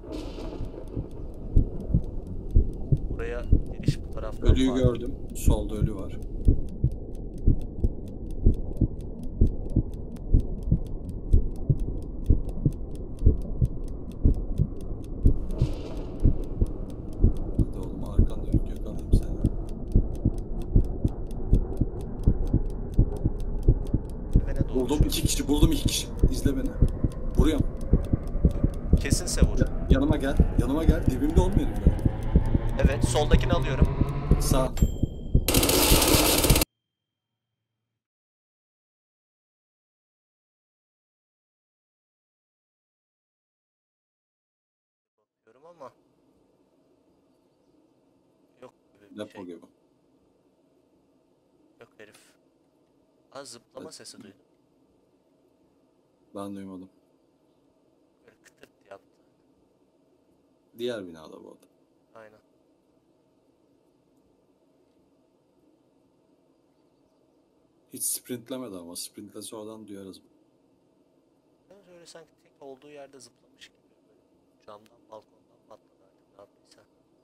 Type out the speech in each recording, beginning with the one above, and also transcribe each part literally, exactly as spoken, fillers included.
Buraya giriş bu taraftan Ölüyü var. gördüm. Solda ölü var. Hadi oğlum arkanda yük yakalayayım seni. Merdivene doğru Buldum şu an. iki kişi, buldum iki kişi. İzle beni. Vuruyorum. Kesinse vur. Ya- yanıma gel, yanıma gel. Dibimde olmuyor herifler. Evet, soldakini alıyorum. Sağ. Diyorum ama yok gibi bir Depo şey. gibi. Yok herif. Az zıplama Hadi. sesi duydum. Ben duymadım. Böyle kıtırt yaptı. Diğer binada bu adam. Aynen. Hiç sprintlemedi ama sprintlese oradan duyarız. Evet, öyle sanki tek olduğu yerde zıplamış gibi. Böyle camdan balkondan patladı artık ne yaptıysa.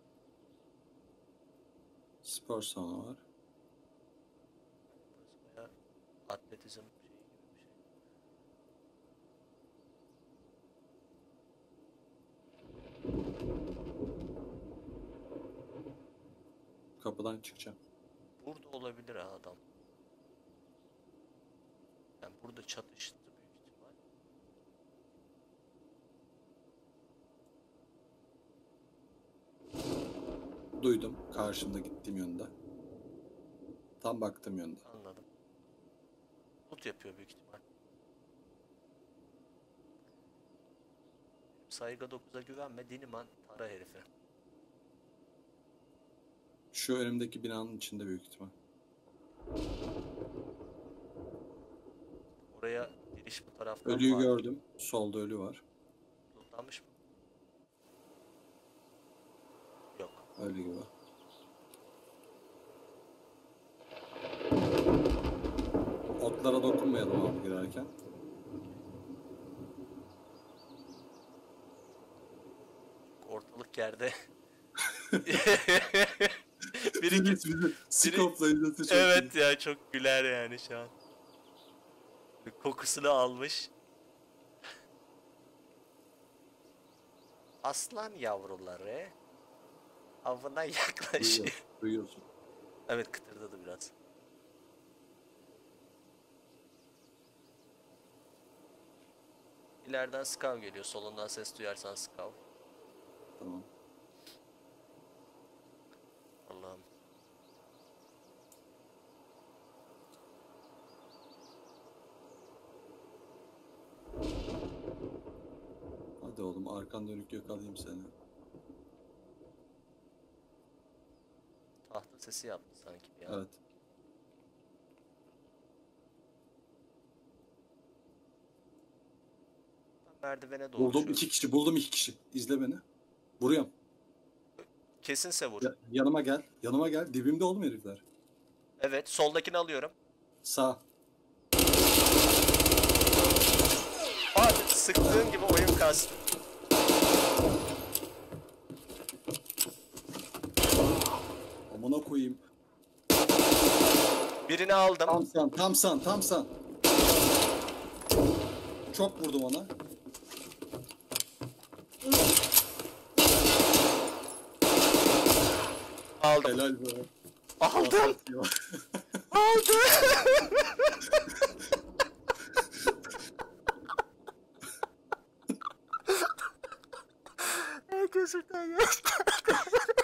Spor salonu var. Burası bayağı atletizm şeyi gibi bir şey. Kapıdan çıkacağım. Burada olabilir ha adam. Yani burada çatıştı büyük ihtimal. Duydum. Karşımda gittiğim yönde. Tam baktığım yönde. Anladım. Loot yapıyor büyük ihtimal. Saygı dokuza güvenme, Diniman para herifi. Şu önümdeki binanın içinde büyük ihtimal. Oraya giriş bu taraftan Ölüyü var. gördüm. Solda ölü var. Lootlanmış mı? Yok. Ölü gibi. Otlara dokunmayalım abi girerken. Ortalık yerde. Biri Biri git. bizi skopla izlese çok Evet iyi. ya, çok güler yani şu an. Kokusunu almış. Aslan yavruları avına yaklaşıyor. Duyuyor, duyuyorsun. Evet, kıtırdadı biraz. İleriden Skav geliyor. Solundan ses duyarsan Skav. Tamam. Allah'ım. Hadi oğlum arkan dönük yakalayayım seni. Tahta sesi yaptı sanki bir an. Evet. Ben merdivene doğru Buldum şu an. iki kişi, buldum iki kişi. İzle beni. Vuruyorum. Kesinse vur. Ya- yanıma gel, yanıma gel. Dibimde olmuyor herifler. Evet, soldakini alıyorum. Sağ. Hadi, sıktığın gibi oyun kastı. Amına koyayım. Birini aldım. Tam san, tam san, tam san. Çok vurdum ona. Aldım. Helal be. Aldım. Aldım. Aldım. Ay, gözümden yaş geldi.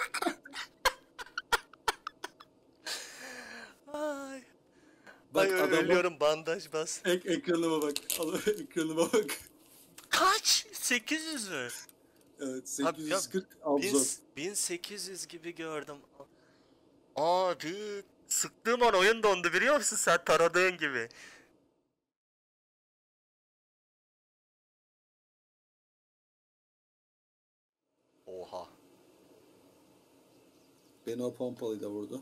Ay. Bak Ay, adama ölüyorum, bandaj bas. ek ekranıma bak. Al ekranıma bak. Kaç? sekiz yüz mü? Evet Abi ya, sekiz yüz kırk Abzor. bin sekiz yüz gibi gördüm. Abi sıktığım an oyun dondu, biliyor musun sen, taradığın gibi. Oha. Beni o pompalıyla vurdu.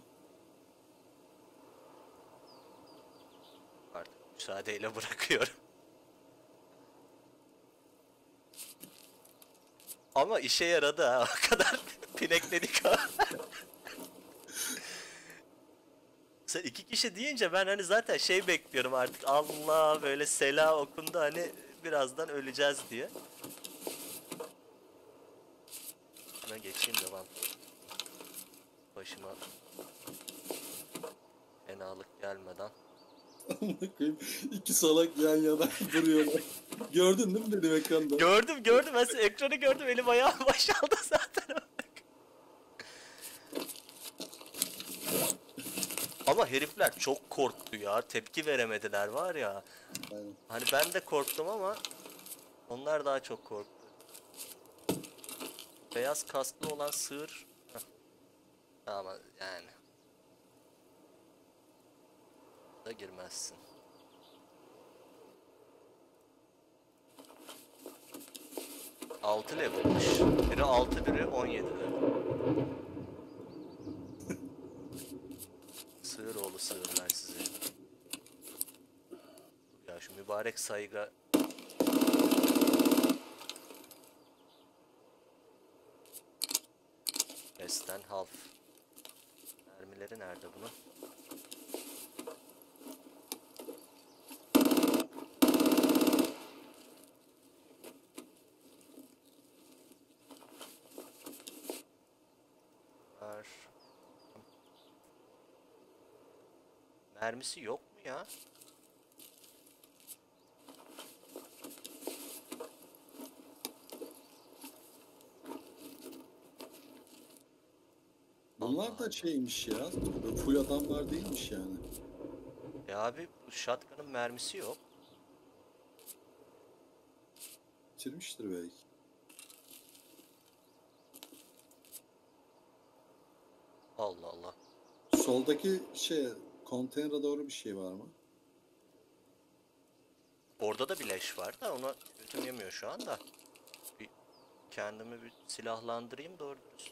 Artık müsaadeyle bırakıyorum. Ama işe yaradı ha. O kadar pinekledik ha. Sen iki kişi deyince ben hani zaten şey bekliyorum artık. Allah böyle sela okundu hani birazdan öleceğiz diye. Buna geçeyim de ben. Başıma fenalık gelmeden. Amına koyayım. İki salak yan yana duruyorlar. Gördün değil mi benim ekranda? Gördüm gördüm ben ekranı gördüm elim ayağım boşaldı zaten. Ama herifler çok korktu ya. Tepki veremediler var ya. Aynen. Hani ben de korktum ama onlar daha çok korktu. Beyaz kasklı olan sığır. Heh. Ama yani. Da girmezsin. altı level'mış. Biri altı biri on yedi level. Sığır oğlu sığırlar sizi. Ya şu mübarek saygı. Besten half. Mermileri nerede bunun? Var. Mermisi yok mu ya? Bunlar da şeymiş ya. Full adamlar değilmiş yani. Ya abi bu shotgun'ın mermisi yok. Bitirmiştir belki. Allah Allah. Soldaki şey konteynere doğru bir şey var mı? Orada da bir leş var da ona götüm yemiyor şu anda. Bir kendimi bir silahlandırayım doğru dürüst.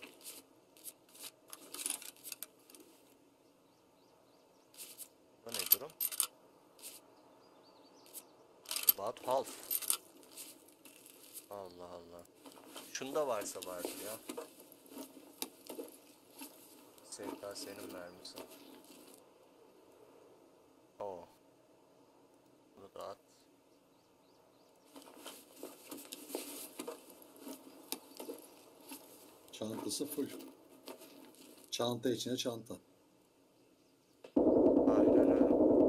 Burada ne durum? About half. Allah Allah. Şunda varsa vardır ya. S K S'nin mermisi. Oo. Bunu da at. Çantası full. Çanta içine çanta. Aynen öyle.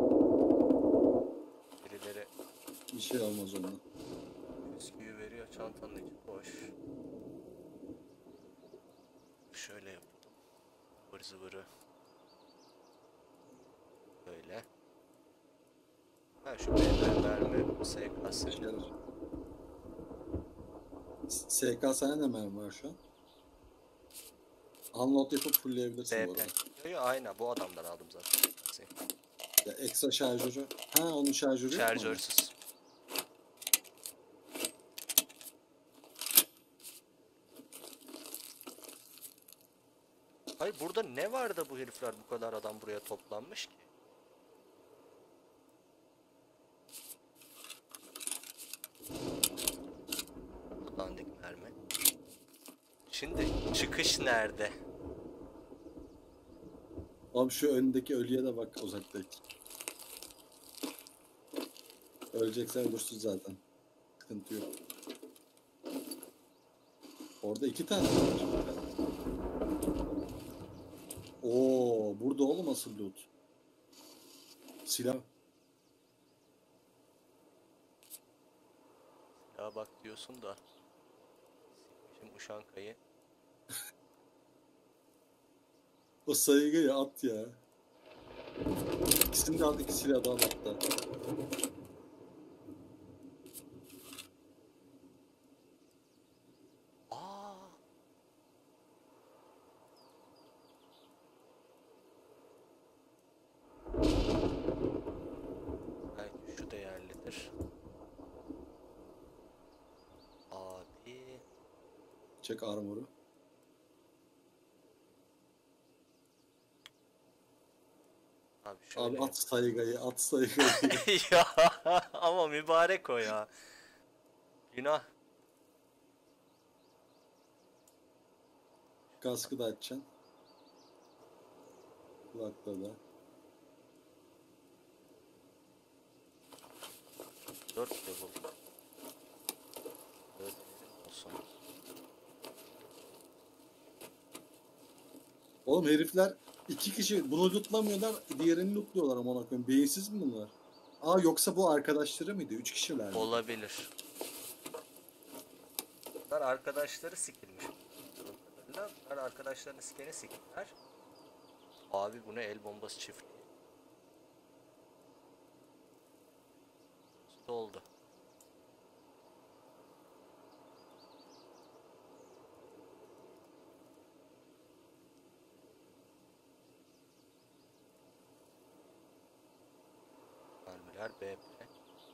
Birileri Bir şey olmaz ondan. bisküvi veriyor, çantanın içi boş. Şöyle yapalım. Vır zıvırı. Böyle. Ha şu beyler verme S K S. İşe yarar. S K S'ne ne mermi var şu an? Unload yapıp fullleyebilirsin bu B P. arada. Yo yo aynen bu adamdan aldım zaten. S K S. Ya ekstra şarjörü. Ha onun şarjörü yok mu? Şarjörsüz. Hayır burada ne var da bu herifler bu kadar adam buraya toplanmış ki? Dandik mermi. Şimdi çıkış nerede? Abi şu öndeki ölüye de bak uzaktaki. Öleceksen ölürsün zaten. Sıkıntı yok. Orada iki tane var. Oo, burada oğlum asıl loot. Silah. Ya bak diyorsun da. Şimdi Uşanka'yı. O saygıyı at ya. İkisini de al, iki silah da al hatta. Aa. Belki şu değerlidir. Abi. Çek armoru. Abi şöyle. Abi at saygıyı, at saygıyı. Ya ama mübarek o ya. Günah. kaskı da açacaksın. Kulakta da. Dört level. Dört olsun. Oğlum herifler iki kişi bunu lootlamıyorlar, diğerini lootluyorlar amına koyayım. Beyinsiz mi bunlar? Aa yoksa bu arkadaşları mıydı? Üç kişiler mi? Olabilir. Bunlar arkadaşları sikilmiş. Bunlar arkadaşlarını sikene siktiler. Abi bu ne el bombası çiftliği. Doldu. Mermiler B P.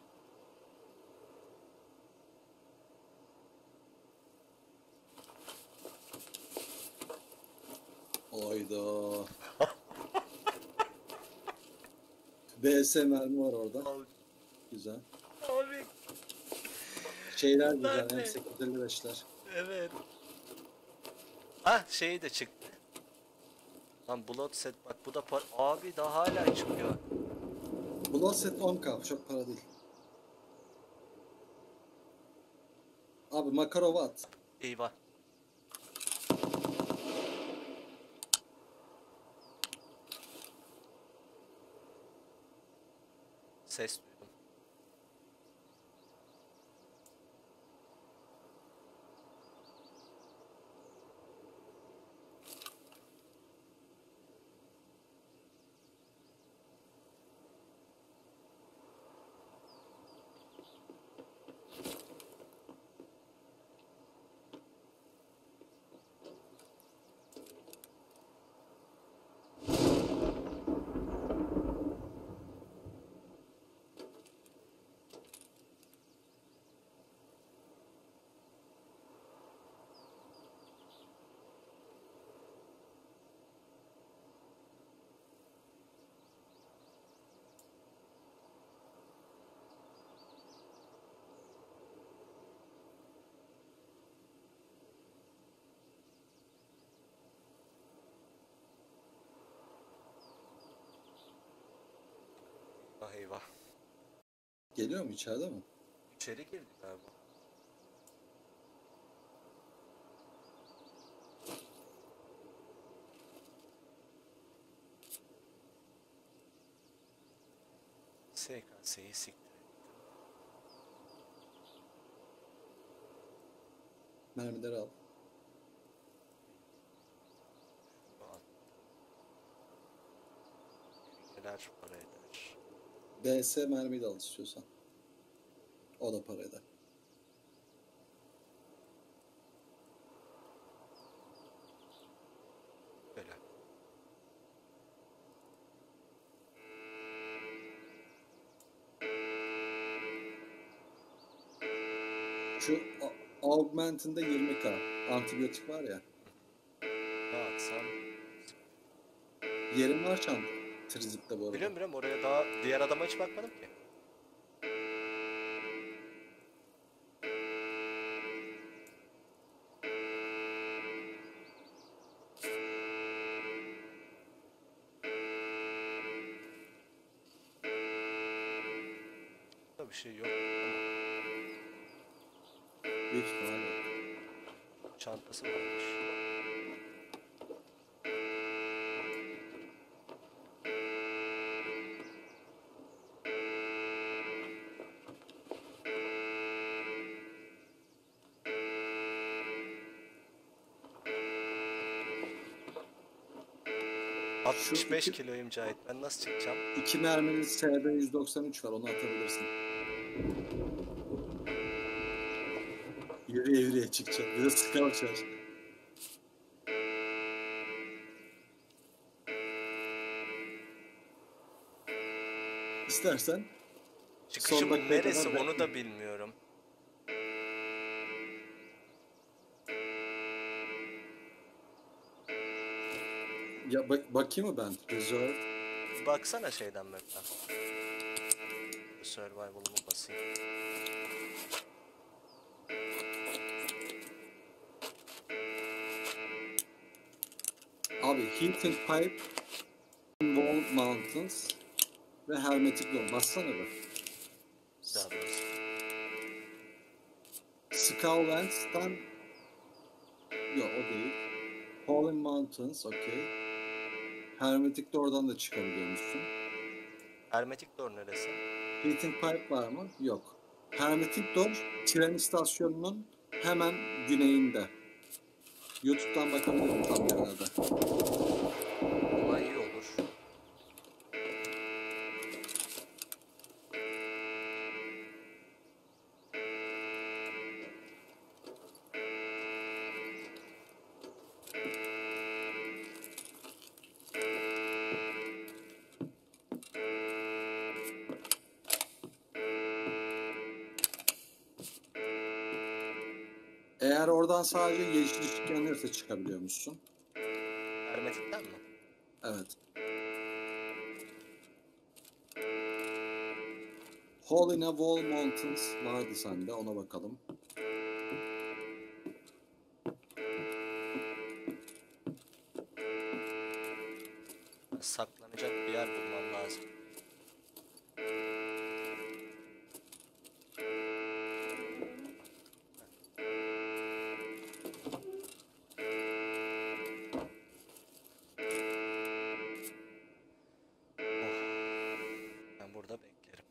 Ayda. B S mermi var orada. Abi. Güzel. Abi. Şeyler Bunlar güzel. ne? M sekiz elli beşler. Evet. Ah şeyi de çıktı. Lan Blood Set bak bu da par abi daha hala çıkıyor. Blood set on K. Çok para değil. Abi Makarova at. Eyvah. Ses duydum. Eyvah eyvah. Geliyor mu içeride mi? İçeri girdi galiba. S K S'yi siktir. Mermileri al. Neler para eder. B S mermiyi de al istiyorsan. O da para eder. Böyle. Şu A- Augment'inde yirmi K. Antibiyotik var ya. Ne atsam? Yerim var çanta. Trizip'te bu arada. Biliyorum biliyorum oraya daha diğer adama hiç bakmadım ki. Burada bir şey yok ama Büyük ihtimalle. çantası varmış. altmış beş iki- kiloyum Cahit. Ben nasıl çıkacağım? İki merminin S B yüz doksan üç var. Onu atabilirsin. Yürüye yürüye çıkacak. Bir de scout çar. İstersen Çıkışım son dakikaya neresi kadar onu bekle. da bilmiyorum. Ya bak bakayım mı ben? Reserve. Baksana şeyden map'ten. Survival'ımı basayım. Abi Heating Pipe, Wall Mountains ve Hermetic Door. Bassana be. Daha doğrusu. Skulllands'tan yok o değil. Falling Mountains okey. Hermetic Door'dan da çıkabiliyormuşsun. Hermetic Door neresi? Heating Pipe var mı? Yok. Hermetic Door tren istasyonunun hemen güneyinde. YouTube'dan bakabilirim tam yerine de. Olay iyi olur. Eğer oradan sadece yeşil ışık yanırsa çıkabiliyormuşsun. Hermetic'ten mi? Evet. Hole in a Wall Mountains vardı sende, ona bakalım. Saklanacak bir yer bulmam lazım. Ben burada beklerim.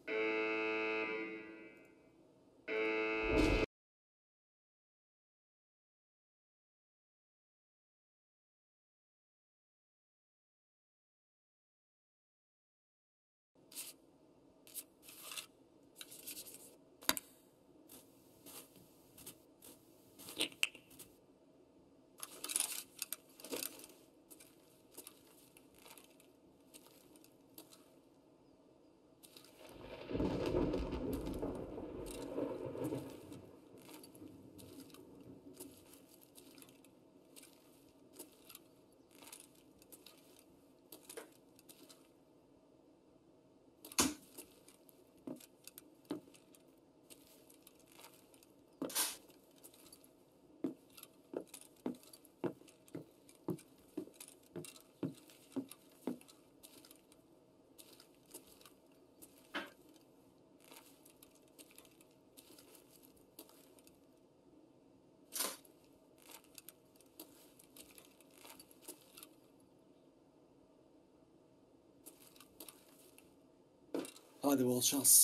Hadi bol şans.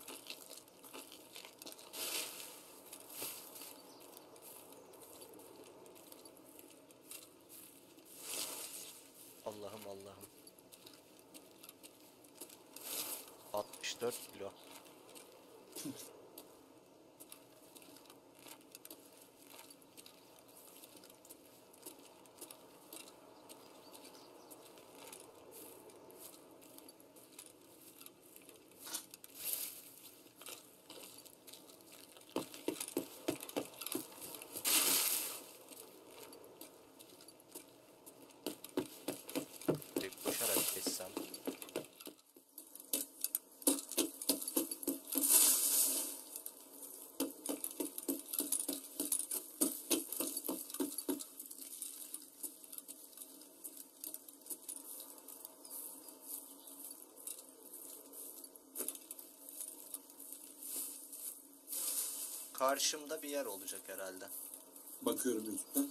Allah'ım Allah'ım. altmış dört kilo. Bir koşarak geçsem. Karşımda bir yer olacak herhalde. Bakıyorum YouTube'dan.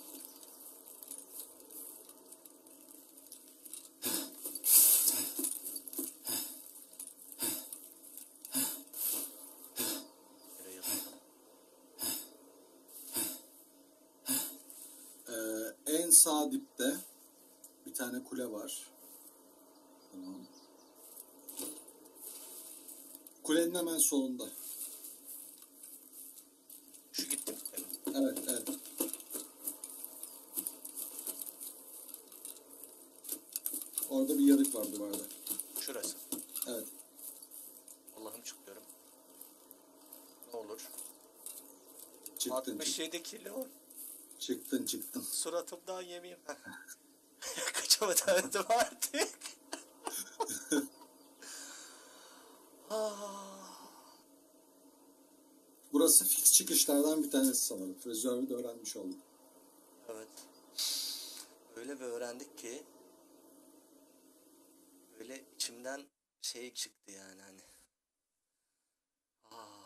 Nereye yazalım? Ee, en sağ dipte bir tane kule var. Tamam. Kulenin hemen solunda. Şu gittim. Evet, evet. Orada bir yarık var duvarda. Şurası. Evet. Allah'ım çıkıyorum. Ne olur. Çıktın, altmış çıktın. yedi kilo. Çıktın, çıktın. Suratımdan yemeyeyim. Kaçamadım artık. Ah. Burası fix çıkışlardan bir tanesi sanırım. Reserve'de öğrenmiş olduk. Evet. Öyle bir öğrendik ki içimden şey çıktı yani hani. Ah.